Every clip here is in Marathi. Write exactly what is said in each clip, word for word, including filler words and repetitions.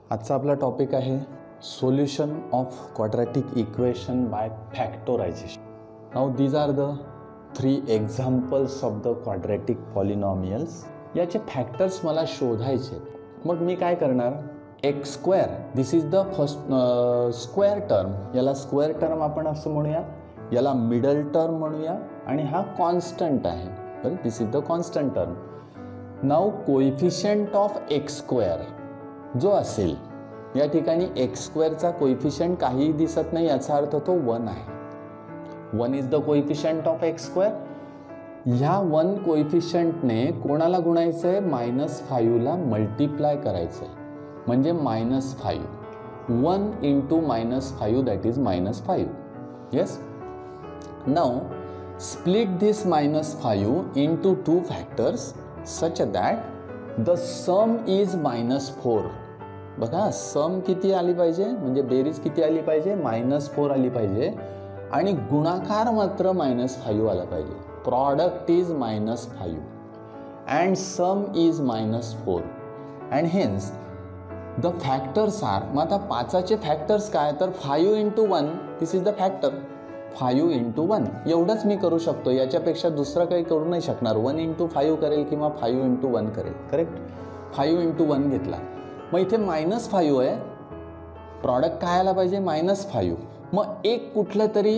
आजचा आपला टॉपिक आहे solution of quadratic equation by factorisation. Now these are the three examples of the quadratic polynomials. याचे फॅक्टर्स मला शोधायचे. मग मी काय करणार, x square this is the first square term, याला स्क्वेअर टर्म आपण असं म्हणूया, याला मिडल टर्म म्हणूया आणि हा कॉन्स्टंट आहे. बरं, this is the constant term. Now coefficient of x square जो असेल, या ठिकाणी एक्स स्क्वेअरचा कोएफिशियंट काहीही दिसत नाही, याचा अर्थ तो वन आहे. One is the coefficient of x square. ह्या वन कोएफिशियंटने कोणाला गुणायचं आहे, मायनस फाईव्हला मल्टिप्लाय करायचं आहे, म्हणजे minus five. One into minus five that is minus five. Yes. Now split this minus five into two factors such that the sum is minus four. बघा, सम किती आली पाहिजे, म्हणजे बेरीज किती आली पाहिजे, मायनस फोर आली पाहिजे, आणि गुणाकार मात्र मायनस फाईव्ह आला पाहिजे. Product is minus five and sum is minus four and hence the factors are. मग आता पाचाचे फॅक्टर्स काय, तर five into one this is the factor. Five into one एवढंच मी करू शकतो, याच्यापेक्षा दुसरं काही करू नाही शकणार. वन इंटू फाईव्ह करेल किंवा फाईव्ह इंटू वन करेल. करेक्ट. फाईव्ह इंटू वन घेतला, मग इथे मायनस फाईव्ह आहे, प्रॉडक्ट काय आला पाहिजे, मायनस फाईव्ह. मग एक कुठलं तरी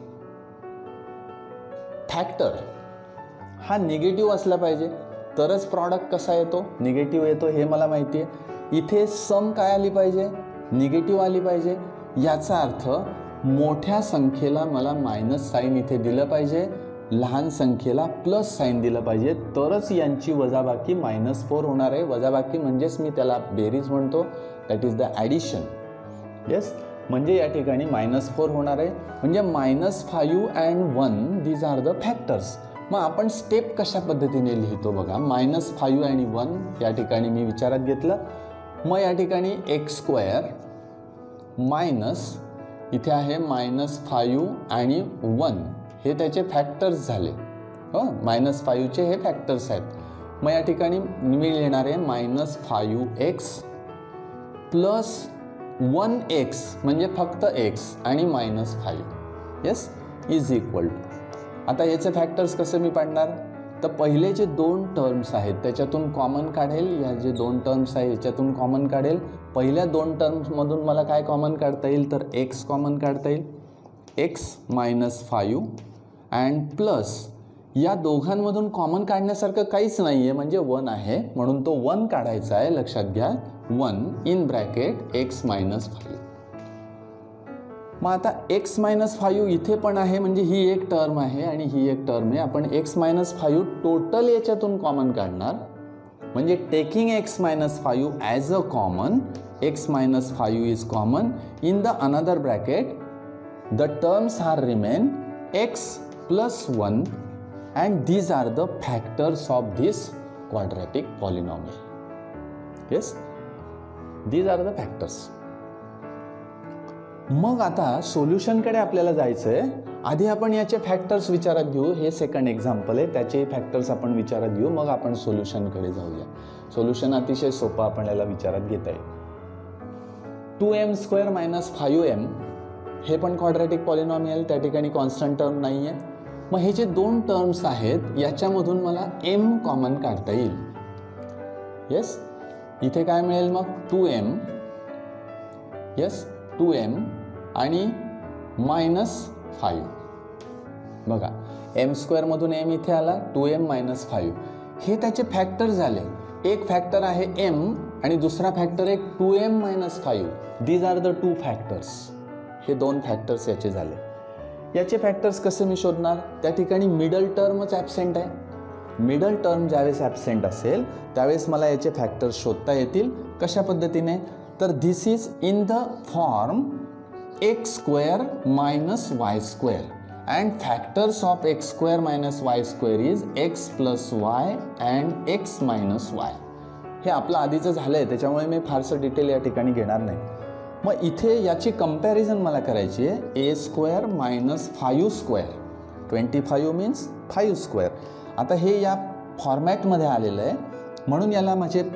फॅक्टर हा निगेटिव्ह असला पाहिजे, तरच प्रॉडक्ट कसा येतो, निगेटिव्ह येतो, हे मला माहिती आहे. इथे सम काय आली पाहिजे, निगेटिव्ह आली पाहिजे. याचा अर्थ मोठ्या संख्येला मला मायनस साईन इथे दिलं पाहिजे, लहान संख्येला प्लस साईन दिलं पाहिजे, तरच यांची वजाबाकी मायनस फोर होणार आहे. वजाबाकी म्हणजेच मी त्याला बेरीज म्हणतो, that is the addition. Yes. म्हणजे या ठिकाणी मायनस फोर होणार आहे, म्हणजे minus five and one these are the factors. मग आपण स्टेप कशा पद्धतीने लिहितो बघा. मायनस फाईव्ह आणि वन या ठिकाणी मी विचारात घेतलं. मग या ठिकाणी एक्स स्क्वेअर मायनस इथे आहे मायनस फाईव्ह आणि वन, हे त्याचे फॅक्टर्स झाले. हो, मायनस फाईव्हचे हे फॅक्टर्स आहेत. मग या ठिकाणी मी लिहिणार आहे minus five x plus one x म्हणजे फक्त एक्स आणि minus five. Yes. Is equal to. आता याचे फॅक्टर्स कसे मी पाडणार, तर पहिले जे दोन टर्म्स आहेत त्याच्यातून कॉमन काढेल. या जे दोन टर्म्स आहेत याच्यातून कॉमन काढेल. पहिल्या दोन टर्म्समधून मला काय कॉमन काढता येईल, तर एक्स कॉमन काढता येईल. X minus five and plus या दोघांमधून कॉमन काढण्यासारखं काहीच नाही आहे, म्हणजे वन आहे, म्हणून तो वन काढायचा आहे. लक्षात घ्या, one in bracket x minus five. मग आता एक्स मायनस फाईव्ह इथे पण आहे, म्हणजे ही एक टर्म आहे आणि ही एक टर्म आहे. आपण एक्स मायनस फाईव्ह टोटल याच्यातून कॉमन काढणार, म्हणजे taking x minus five as a common, x minus five is common. In the another bracket the terms are remain x plus one and these are the factors of this quadratic polynomial. Yes, these are the factors. मग आता सोल्युशनकडे आपल्याला जायचं आहे. आधी आपण याचे फॅक्टर्स विचारात घेऊ. हे सेकंड एक्झाम्पल आहे, त्याचे फॅक्टर्स आपण विचारात घेऊ, मग आपण सोल्युशनकडे जाऊया. सोल्युशन अतिशय सोपं आपण याला विचारात घेता येईल. Two m square minus five m हे पण क्वाड्रॅटिक पॉलिनॉमियल, त्या ठिकाणी कॉन्स्टंट टर्म नाही आहे. मग हे जे दोन टर्म्स आहेत याच्यामधून मला एम कॉमन काढता येईल. येस. इथे काय मिळेल मग, two m. Yes, two m आणि मायनस फाईव्ह. बघा, एम स्क्वेअरमधून एम इथे आला, टू एम मायनस फाईव्ह, हे त्याचे फॅक्टर झाले. एक फॅक्टर आहे एम आणि दुसरा फॅक्टर एक two m minus five. These are the two factors. हे दोन फॅक्टर्स याचे झाले. याचे फॅक्टर्स कसे मी शोधणार, त्या ठिकाणी मिडल टर्मच ॲबसेंट आहे. मिडल टर्म ज्यावेळेस ॲबसेंट असेल त्यावेळेस मला याचे फॅक्टर्स शोधता येतील. कशा पद्धतीने, तर this is in the form x square minus y square and factors of x square minus y square is x plus y and x minus y. हे आपलं आधीचं झालं आहे, त्याच्यामुळे मी फारसं डिटेल या ठिकाणी घेणार नाही. मग इथे याची कंपॅरिझन मला करायची आहे. A square minus five square, twenty five means five square. आता हे या फॉर्मॅटमध्ये आलेलं आहे, म्हणून याला माझे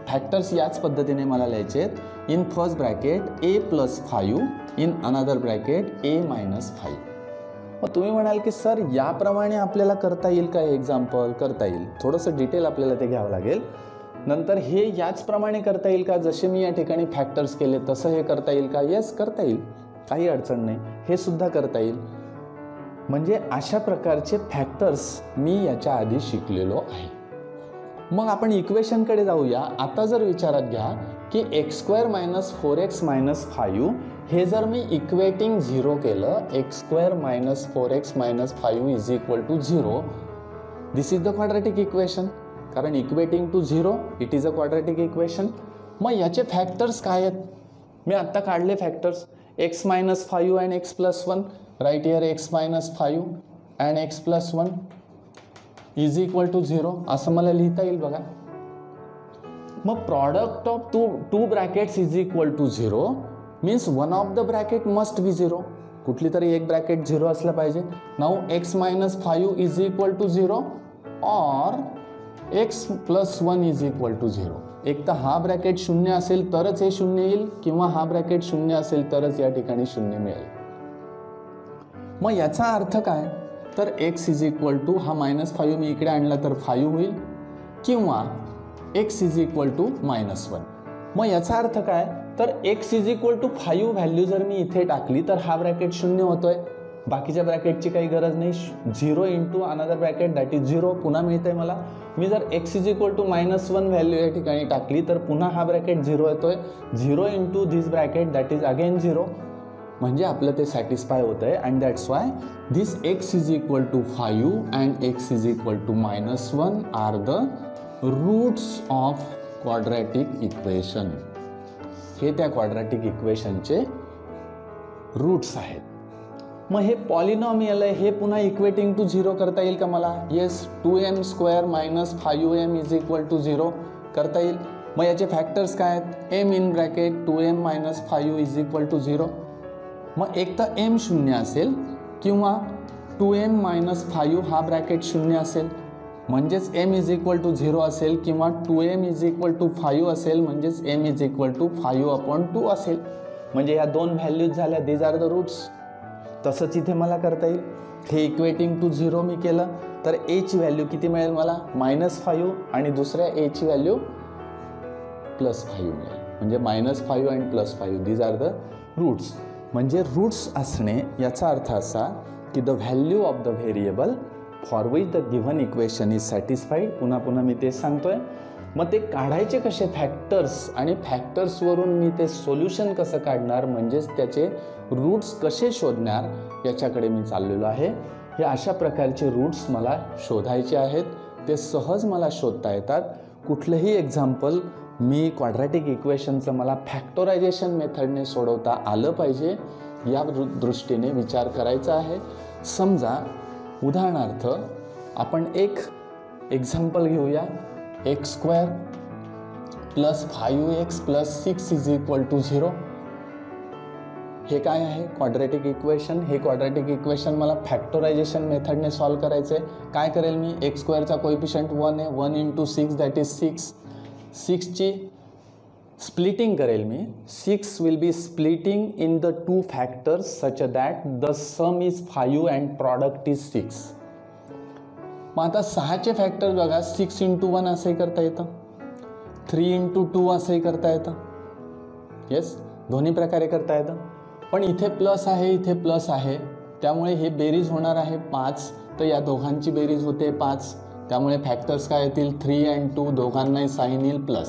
फॅक्टर्स याच पद्धतीने मला लिहायचे आहेत. In first bracket a plus five, in another bracket a minus five. मग तुम्ही म्हणाल की सर याप्रमाणे आपल्याला करता येईल का एक्झाम्पल? करता येईल. थोडंसं डिटेल आपल्याला ते घ्यावं लागेल. नंतर हे याचप्रमाणे करता येईल का? जसे मी या ठिकाणी फॅक्टर्स केले तसं हे करता येईल का? येस, करता येईल, काही अडचण नाही, हे सुद्धा करता येईल. म्हणजे अशा प्रकारचे फॅक्टर्स मी याच्या आधी शिकलेलो आहे. मग आपण इक्वेशनकडे जाऊया. आता जर विचारात घ्या की x square minus four x minus five हे जर मी इक्वेटिंग झिरो केलं, x square minus four x minus five is equal to zero, this is the quadratic equation. कारण equating to zero it is a quadratic equation. मग याचे फॅक्टर्स काय आहेत? मी आत्ता काढले factors. X minus five and x plus one, right here x minus five and x plus one is equal to zero, असं मला लिहिता येईल बघा. मग product of two two brackets is equal to zero means one of the bracket must be zero. कुठली तरी एक ब्रॅकेट झिरो असलं पाहिजे. Now x minus five is equal to zero or x plus one is equal to zero. एक तर हा ब्रॅकेट शून्य असेल तरच हे शून्य येईल, किंवा हा ब्रॅकेट शून्य असेल तरच या ठिकाणी शून्य मिळेल. मग याचा अर्थ काय? तर एक्स इज इक्वल टू हा मायनस फाईव्ह मी इकडे आणला तर फाईव्ह होईल, किंवा x is equal to minus one. मग याचा अर्थ काय? तर x is equal to five value जर मी इथे टाकली तर हा ब्रॅकेट शून्य होतोय, बाकीच्या ब्रॅकेटची काही गरज नाही. Zero into another bracket that is zero पुन्हा मिळतंय मला. मी जर x is equal to minus one value या ठिकाणी टाकली तर पुन्हा हा ब्रॅकेट झिरो येतोय. Zero into this bracket that is again zero. म्हणजे आपलं ते सॅटिस्फाय होतं आहे. And that's why this x is equal to five and x is equal to minus one are the roots of quadratic equation. हे त्या क्वाड्रॅटिक इक्वेशनचे रूट्स आहेत. मग हे पॉलिनॉमियल आहे, हे पुन्हा इक्वेटिंग टू झिरो करता येईल का मला? Yes, two m square minus five m is equal to zero करता येईल. मग याचे फॅक्टर्स काय आहेत? M in bracket two m minus five is equal to zero. मग एक तर एम शून्य असेल, किंवा टू एम मायनस फाईव्ह हा ब्रॅकेट शून्य असेल म्हणजेच m is equal to zero असेल, किंवा two m is equal to five असेल म्हणजेच m is equal to five upon two असेल. म्हणजे ह्या दोन व्हॅल्यूज झाल्या, दीज आर द रूट्स. तसंच इथे मला करता येईल. हे इक्वेटिंग टू झिरो मी केलं तर एची व्हॅल्यू किती मिळेल मला? मायनस फाईव्ह, आणि दुसऱ्या एची व्हॅल्यू प्लस फाईव्ह मिळेल. म्हणजे minus five and plus five these are the roots. म्हणजे रूट्स असणे याचा अर्थ असा की the value of the variable for which the given equation is satisfied. पुन्हा पुन्हा मी तेच सांगतोय. मग ते काढायचे कसे फॅक्टर्स, आणि फॅक्टर्सवरून मी ते सोल्युशन कसं काढणार, म्हणजेच त्याचे रूट्स कसे शोधणार, याच्याकडे मी चाललेलो आहे. हे अशा प्रकारचे रूट्स मला शोधायचे आहेत. ते सहज मला शोधता येतात. कुठलंही एक्झाम्पल मी क्वाड्रॅटिक इक्वेशनचं मला फॅक्टोरायझेशन मेथडने सोडवता आलं पाहिजे, या दृष्टीने विचार करायचा आहे. समजा उदाहरणार्थ आपण एक एक्झाम्पल घेऊया. X square plus five x plus six is equal to zero. हे काय आहे? Quadratic equation. हे क्वाड्रॅटिक इक्वेशन मला फॅक्टोरायझेशन मेथडने सॉल्व करायचं आहे. काय करेल मी? एक्स स्क्वेअरचा कोएफिशियंट वन आहे, one into six that is six. सिक्सची स्प्लिटिंग करेल मी. Six will be splitting in the two factors such that the sum is five and product is six. मग आता सहाचे फॅक्टर बघा. सिक्स इंटू वन असंही करता येतं, थ्री इंटू टू असंही करता येतं. येस, दोन्ही प्रकारे करता येतं. पण इथे प्लस आहे, इथे प्लस आहे, त्यामुळे हे बेरीज होणार आहे पाच. तर या दोघांची बेरीज होते पाच. त्यामुळे फॅक्टर्स काय येतील? थ्री अँड टू, दोघांनाही साईन येईल प्लस.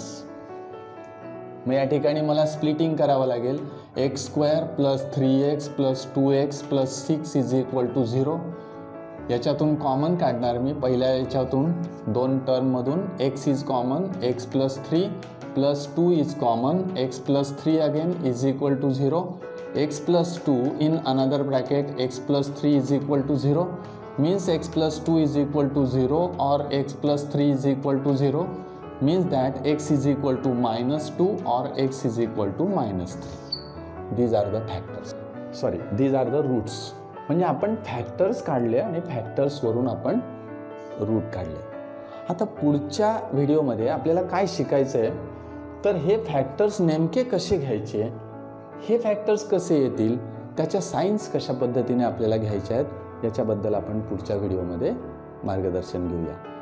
मग या ठिकाणी मला स्प्लिटिंग करावं लागेल. X square plus three x plus two x plus six is equal to zero. याच्यातून कॉमन काढणार मी. पहिल्या याच्यातून दोन टर्ममधून x is common, x plus three plus two is common, x plus three again is equal to zero. X plus two in another bracket x plus three is equal to zero means x plus two is equal to zero or x plus three is equal to zero means that x is equal to minus two or x is equal to minus three. These are the factors. Sorry, these are the roots. म्हणजे आपण फॅक्टर्स काढले आणि फॅक्टर्सवरून आपण रूट काढले. आता पुढच्या व्हिडिओमध्ये आपल्याला काय शिकायचं आहे तर हे फॅक्टर्स नेमके कसे घ्यायचे, हे फॅक्टर्स कसे येतील, त्याच्या सायन्स कशा पद्धतीने आपल्याला घ्यायच्या आहेत, याच्याबद्दल आपण पुढच्या व्हिडिओमध्ये मार्गदर्शन घेऊया.